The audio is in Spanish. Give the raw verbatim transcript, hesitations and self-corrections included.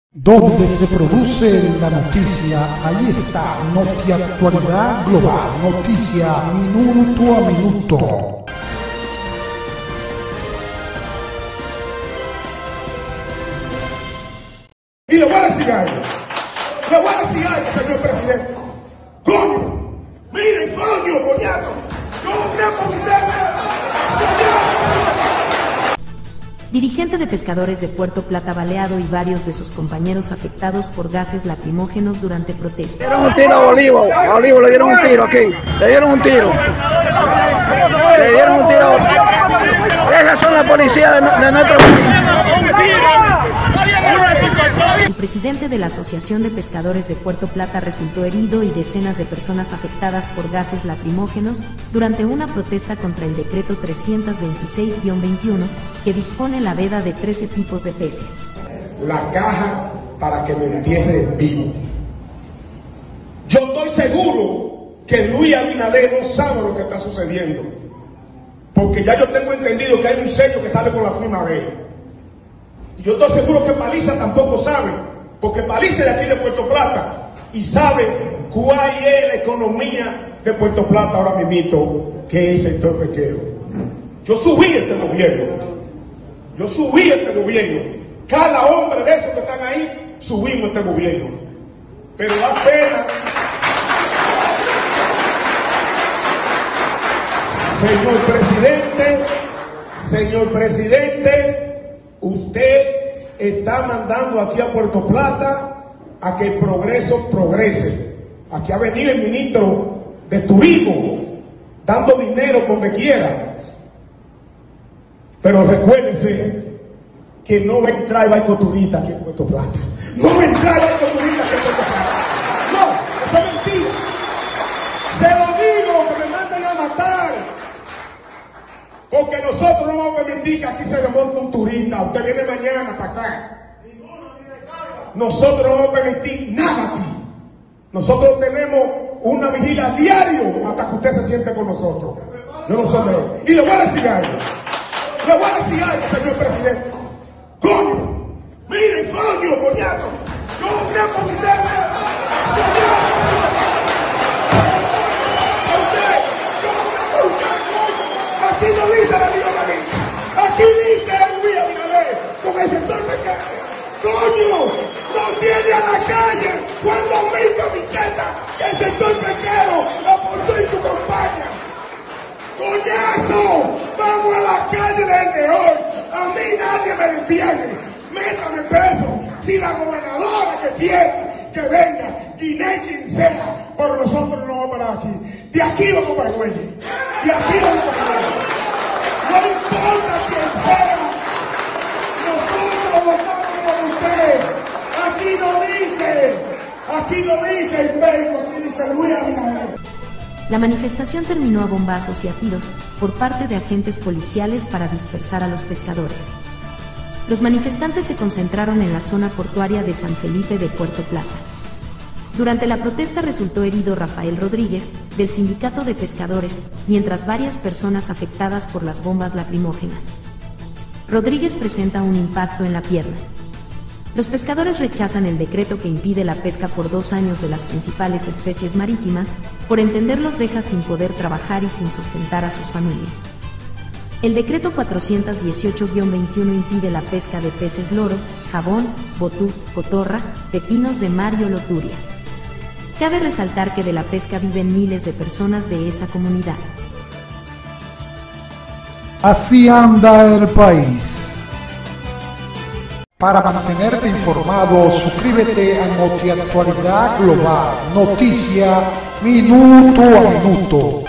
Donde se produce la noticia, ahí está, Notiactualidad Global, noticia minuto a minuto. Y le voy a decir algo, le voy a decir algo, señor presidente. Coño, miren, coño, coñazo, yo voté por ustedes, coñazo. Dirigente de pescadores de Puerto Plata baleado y varios de sus compañeros afectados por gases lacrimógenos durante protesta. Le dieron un tiro a Bolívar, a Bolívar le dieron un tiro aquí, le dieron un tiro. Le dieron un tiro. Esas son las policías de, de nuestro país. El presidente de la Asociación de Pescadores de Puerto Plata resultó herido y decenas de personas afectadas por gases lacrimógenos durante una protesta contra el decreto trescientos veintiséis guión veintiuno que dispone la veda de trece tipos de peces. La caja para que me entierre vivo. Yo estoy seguro que Luis Abinader no sabe lo que está sucediendo, porque ya yo tengo entendido que hay un sello que sale con la firma de él. Y yo estoy seguro que Paliza tampoco sabe, porque Paliza es de aquí de Puerto Plata y sabe cuál es la economía de Puerto Plata ahora mismo, que es el sector pesquero. Yo subí este gobierno, yo subí este gobierno, cada hombre de esos que están ahí, subimos este gobierno. Pero da pena, señor presidente, señor presidente, usted está mandando aquí a Puerto Plata a que el progreso progrese. Aquí ha venido el ministro de Turismo dando dinero donde quiera. Pero recuérdense que no va a entrar el barco turista aquí en Puerto Plata. No va a entrar el barco turista aquí en Puerto Plata. No, eso es mentira. Se lo digo, que me manden a matar. Porque nosotros no vamos a permitir que aquí se le monte un turista. Usted viene mañana para acá. Nosotros no vamos a permitir nada aquí. Nosotros tenemos una vigilia diario hasta que usted se siente con nosotros. Yo no soy de... Y le voy a decir algo. Le voy a decir algo, señor presidente. Coño, miren, coño, coñazo. Yo voté por ustedes. Aquí no dice la Abinader, aquí dice Luis Abinader, con el sector pesquero. Coño, no tiene a la calle cuando mil camisetas que el sector pesquero aportó en su campaña. Coñazo, vamos a la calle desde hoy. A mí nadie me detiene. Métame preso. Si la gobernadora que tiene, que venga, Guinea quien sea, pero nosotros no vamos a parar aquí. De aquí vamos para el güey. De aquí vamos para el güey. No importa quién sea, nosotros votamos por ustedes. Aquí no dice, aquí no dice el Pedro, aquí dice Luis Abinader. La manifestación terminó a bombazos y a tiros por parte de agentes policiales para dispersar a los pescadores. Los manifestantes se concentraron en la zona portuaria de San Felipe de Puerto Plata. Durante la protesta resultó herido Rafael Rodríguez, del Sindicato de Pescadores, mientras varias personas afectadas por las bombas lacrimógenas. Rodríguez presenta un impacto en la pierna. Los pescadores rechazan el decreto que impide la pesca por dos años de las principales especies marítimas, por entender los deja sin poder trabajar y sin sustentar a sus familias. El decreto cuatrocientos dieciocho guión veintiuno impide la pesca de peces loro, jabón, botú, cotorra, pepinos de mar y oloturias. Cabe resaltar que de la pesca viven miles de personas de esa comunidad. Así anda el país. Para mantenerte informado, suscríbete a Notiactualidad Global, noticia minuto a minuto.